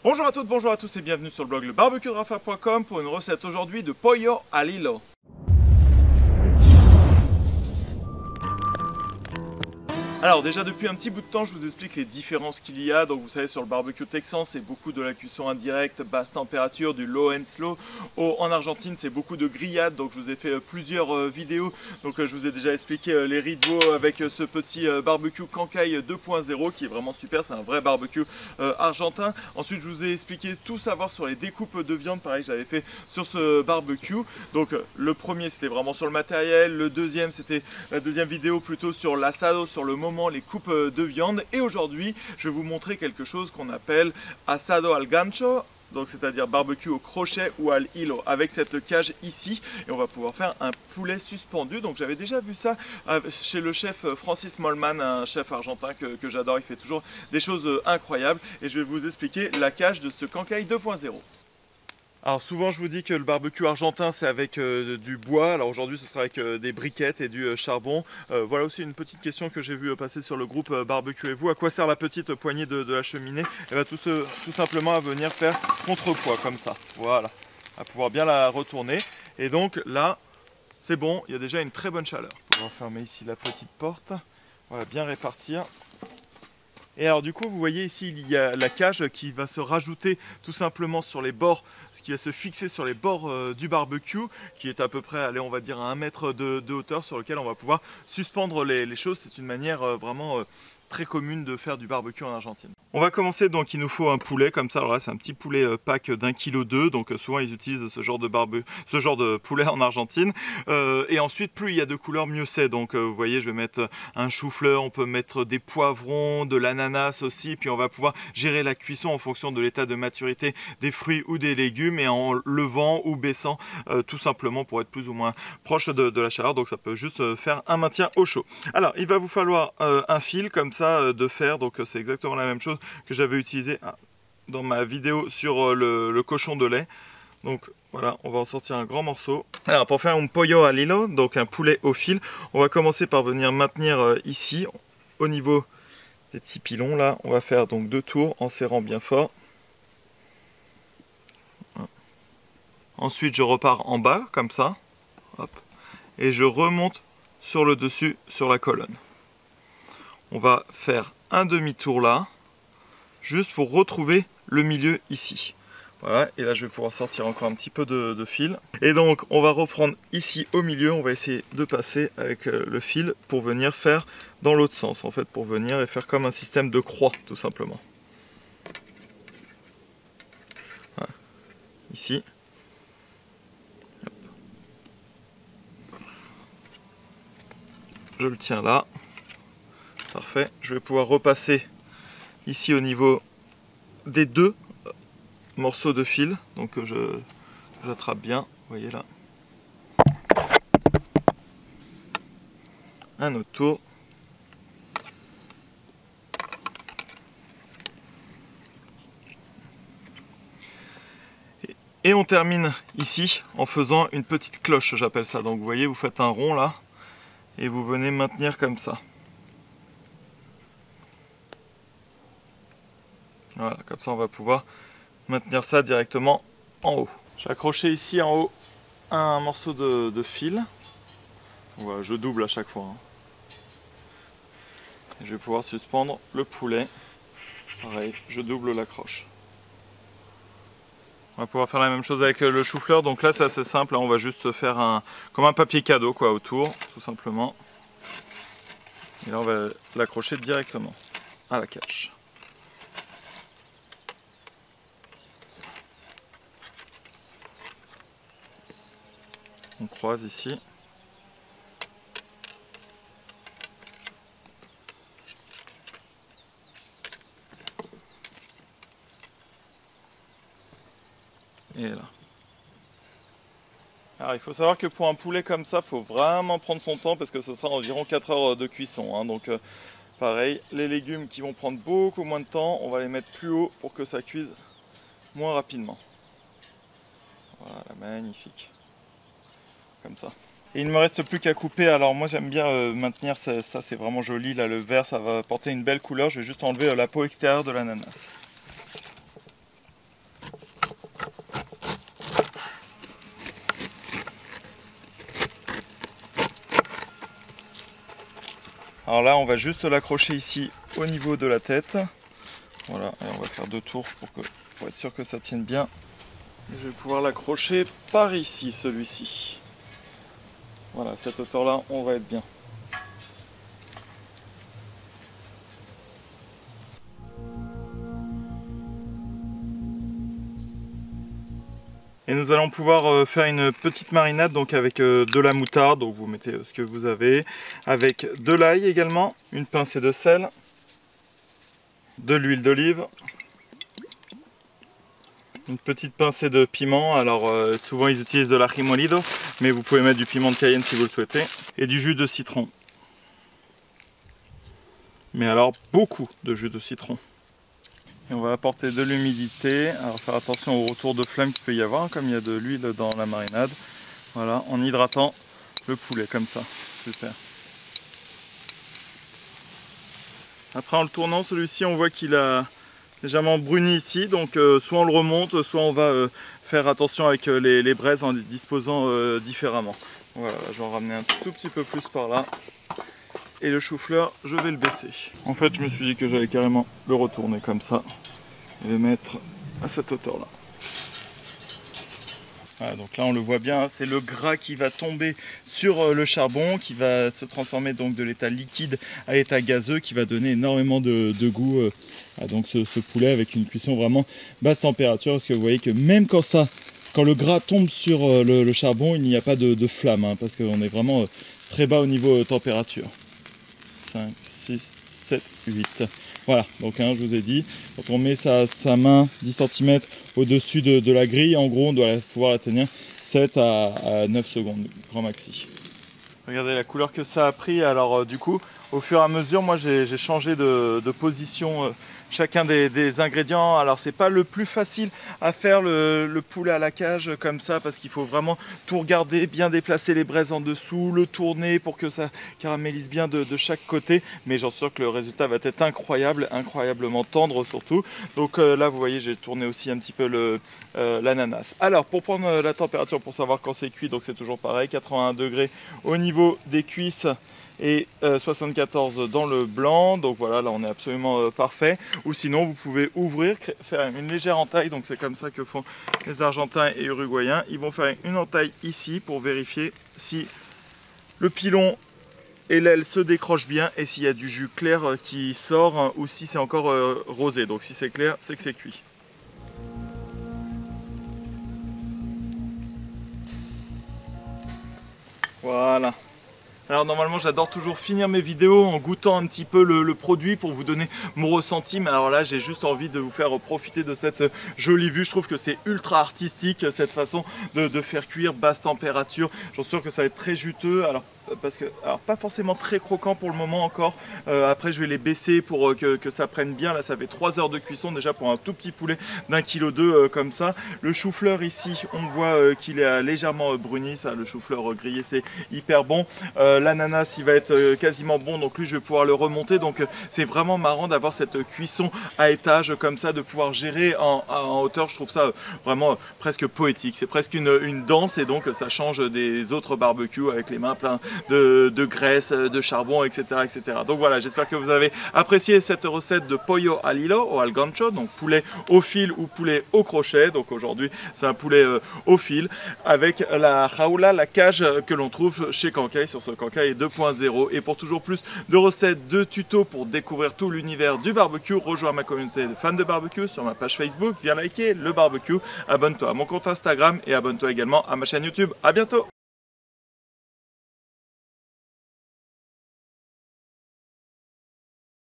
Bonjour à toutes, bonjour à tous et bienvenue sur le blog lebarbecuerafa.com pour une recette aujourd'hui de pollo al hilo. Alors déjà depuis un petit bout de temps je vous explique les différences qu'il y a. Donc vous savez, sur le barbecue texan c'est beaucoup de la cuisson indirecte, basse température, du low and slow. En Argentine c'est beaucoup de grillades, donc je vous ai fait plusieurs vidéos. Donc je vous ai déjà expliqué les rituaux avec ce petit barbecue Cancay 2.0 qui est vraiment super, c'est un vrai barbecue argentin. Ensuite je vous ai expliqué tout savoir sur les découpes de viande, pareil j'avais fait sur ce barbecue. Donc le premier c'était vraiment sur le matériel, le deuxième c'était la deuxième vidéo plutôt sur l'assado, sur le moment, les coupes de viande. Et aujourd'hui je vais vous montrer quelque chose qu'on appelle asado al gancho, donc c'est-à-dire barbecue au crochet ou al hilo, avec cette cage ici, et on va pouvoir faire un poulet suspendu. Donc j'avais déjà vu ça chez le chef Francis Mollman, un chef argentin que j'adore, il fait toujours des choses incroyables, et je vais vous expliquer la cage de ce Cancay 2.0. Alors souvent je vous dis que le barbecue argentin c'est avec du bois. Alors aujourd'hui ce sera avec des briquettes et du charbon. Voilà aussi une petite question que j'ai vu passer sur le groupe Barbecue et vous. À quoi sert la petite poignée de la cheminée? Et bien tout simplement à venir faire contrepoids comme ça. Voilà, à pouvoir bien la retourner. Et donc là c'est bon, il y a déjà une très bonne chaleur. On va fermer ici la petite porte. Voilà, bien répartir. Et alors du coup vous voyez ici il y a la cage qui va se rajouter tout simplement sur les bords, qui va se fixer sur les bords du barbecue, qui est à peu près, allez, on va dire à 1 mètre de hauteur, sur lequel on va pouvoir suspendre les choses. C'est une manière vraiment très commune de faire du barbecue en Argentine. On va commencer, donc il nous faut un poulet comme ça. Alors là c'est un petit poulet pack d'1,2 kg, donc souvent ils utilisent ce genre de poulet en Argentine. Et ensuite plus il y a de couleurs mieux c'est. Donc vous voyez, je vais mettre un chou-fleur, on peut mettre des poivrons, de l'ananas aussi, puis on va pouvoir gérer la cuisson en fonction de l'état de maturité des fruits ou des légumes, et en levant ou baissant tout simplement pour être plus ou moins proche de la chaleur. Donc ça peut juste faire un maintien au chaud. Alors il va vous falloir un fil comme ça de fer, donc c'est exactement la même chose que j'avais utilisé dans ma vidéo sur le cochon de lait. Donc voilà, on va en sortir un grand morceau. Alors pour faire un pollo al hilo, donc un poulet au fil, on va commencer par venir maintenir ici au niveau des petits pilons là. On va faire donc 2 tours en serrant bien fort. Ensuite je repars en bas comme ça, hop, et je remonte sur le dessus, sur la colonne. On va faire un demi-tour là, juste pour retrouver le milieu ici. Voilà, et là je vais pouvoir sortir encore un petit peu de fil. Et donc on va reprendre ici au milieu, on va essayer de passer avec le fil pour venir faire dans l'autre sens, en fait, pour venir et faire comme un système de croix, tout simplement. Voilà. Ici. Hop. Je le tiens là. Parfait. Je vais pouvoir repasser ici au niveau des 2 morceaux de fil, donc j'attrape bien, vous voyez là. Un autre tour. Et on termine ici en faisant une petite cloche, j'appelle ça. Donc vous voyez, vous faites un rond là, et vous venez maintenir comme ça. Voilà, comme ça on va pouvoir maintenir ça directement en haut. J'ai accroché ici en haut un morceau de fil. Voilà, je double à chaque fois. Et je vais pouvoir suspendre le poulet. Pareil, je double l'accroche. On va pouvoir faire la même chose avec le chou-fleur. Donc là c'est assez simple, on va juste faire comme un papier cadeau quoi, autour, tout simplement. Et là on va l'accrocher directement à la cage. On croise ici. Et là. Alors il faut savoir que pour un poulet comme ça, il faut vraiment prendre son temps parce que ce sera environ 4 heures de cuisson. Donc pareil, les légumes qui vont prendre beaucoup moins de temps, on va les mettre plus haut pour que ça cuise moins rapidement. Voilà, magnifique. Comme ça. Et il ne me reste plus qu'à couper. Alors moi j'aime bien maintenir ça, c'est vraiment joli là, le vert, ça va apporter une belle couleur. Je vais juste enlever la peau extérieure de l'ananas. Alors là, on va juste l'accrocher ici au niveau de la tête. Voilà, et on va faire 2 tours pour être sûr que ça tienne bien. Et je vais pouvoir l'accrocher par ici, celui-ci. Voilà, à cette hauteur-là, on va être bien. Et nous allons pouvoir faire une petite marinade donc avec de la moutarde, donc vous mettez ce que vous avez, avec de l'ail également, une pincée de sel, de l'huile d'olive, une petite pincée de piment, alors souvent ils utilisent de l'ají molido, mais vous pouvez mettre du piment de Cayenne si vous le souhaitez, et du jus de citron. Mais alors beaucoup de jus de citron. Et on va apporter de l'humidité, alors faire attention au retour de flamme qu'il peut y avoir, comme il y a de l'huile dans la marinade. Voilà, en hydratant le poulet comme ça, super. Après en le tournant, celui-ci on voit qu'il a légèrement bruni ici, donc soit on le remonte, soit on va faire attention avec les braises en disposant différemment. Voilà, je vais en ramener un tout petit peu plus par là. Et le chou-fleur, je vais le baisser. En fait, je me suis dit que j'allais carrément le retourner comme ça et le mettre à cette hauteur-là. Voilà, donc là, on le voit bien, c'est le gras qui va tomber sur le charbon, qui va se transformer donc de l'état liquide à l'état gazeux, qui va donner énormément de goût à donc ce poulet avec une cuisson vraiment basse température. Parce que vous voyez que même quand le gras tombe sur le charbon, il n'y a pas de flamme, hein, parce qu'on est vraiment très bas au niveau température. 5, 6, 7, 8. Voilà, donc je vous ai dit, quand on met sa main 10 cm au-dessus de la grille, en gros on doit pouvoir la tenir 7 à 9 secondes, grand maxi. Regardez la couleur que ça a pris, alors du coup, au fur et à mesure, moi j'ai changé de position chacun des ingrédients. Alors c'est pas le plus facile à faire le poulet à la cage comme ça, parce qu'il faut vraiment tout regarder, bien déplacer les braises en dessous, le tourner pour que ça caramélise bien de chaque côté. Mais j'en suis sûr que le résultat va être incroyable, incroyablement tendre surtout. Donc là vous voyez, j'ai tourné aussi un petit peu l'ananas. Alors pour prendre la température, pour savoir quand c'est cuit, donc c'est toujours pareil, 81 degrés au niveau des cuisses et 74 dans le blanc. Donc voilà, là on est absolument parfait. Ou sinon vous pouvez ouvrir, faire une légère entaille, donc c'est comme ça que font les Argentins et Uruguayens. Ils vont faire une entaille ici pour vérifier si le pilon et l'aile se décrochent bien et s'il y a du jus clair qui sort ou si c'est encore rosé. Donc si c'est clair, c'est que c'est cuit. Voilà. Alors normalement j'adore toujours finir mes vidéos en goûtant un petit peu le produit pour vous donner mon ressenti, mais alors là j'ai juste envie de vous faire profiter de cette jolie vue. Je trouve que c'est ultra artistique cette façon de faire cuire basse température. J'en suis sûr que ça va être très juteux. Alors pas forcément très croquant pour le moment encore. Après je vais les baisser pour que ça prenne bien. Là ça fait 3 heures de cuisson déjà pour un tout petit poulet d'1,2 kg comme ça. Le chou-fleur ici on voit qu'il est légèrement bruni, ça, le chou-fleur grillé c'est hyper bon. L'ananas il va être quasiment bon, donc lui je vais pouvoir le remonter. Donc c'est vraiment marrant d'avoir cette cuisson à étage comme ça, de pouvoir gérer en hauteur. Je trouve ça vraiment presque poétique, c'est presque une danse, et donc ça change des autres barbecues avec les mains pleines de graisse, de charbon, etc., etc. Donc voilà, j'espère que vous avez apprécié cette recette de pollo al hilo ou al gancho, donc poulet au fil ou poulet au crochet. Donc aujourd'hui c'est un poulet au fil avec la jaula, la cage que l'on trouve chez Cancaille sur ce Cancaille 2.0. Et pour toujours plus de recettes, de tutos pour découvrir tout l'univers du barbecue, rejoins ma communauté de fans de barbecue sur ma page Facebook, viens liker le barbecue, abonne-toi à mon compte Instagram et abonne-toi également à ma chaîne YouTube. À bientôt.